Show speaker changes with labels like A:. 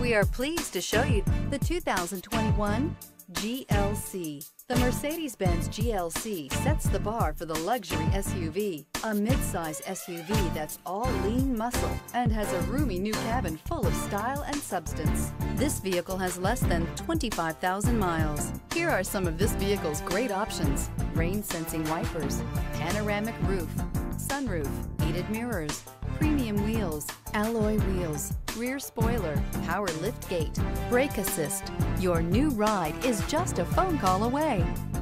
A: We are pleased to show you the 2021 GLC. The Mercedes-Benz GLC sets the bar for the luxury SUV, a midsize SUV that's all lean muscle and has a roomy new cabin full of style and substance. This vehicle has less than 25,000 miles. Here are some of this vehicle's great options: rain-sensing wipers, panoramic roof, sunroof, heated mirrors, premium wheels, alloy wheels, rear spoiler, power lift gate, brake assist. Your new ride is just a phone call away.